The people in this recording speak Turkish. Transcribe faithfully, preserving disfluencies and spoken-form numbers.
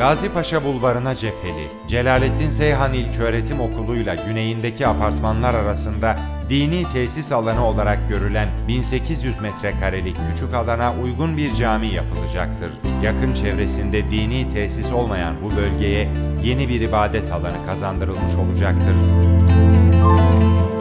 Gazipaşa Bulvarı'na cepheli, Celalettin Seyhan İlköğretim Okulu'yla güneyindeki apartmanlar arasında dini tesis alanı olarak görülen bin sekiz yüz metrekarelik küçük alana uygun bir cami yapılacaktır. Yakın çevresinde dini tesis olmayan bu bölgeye yeni bir ibadet alanı kazandırılmış olacaktır.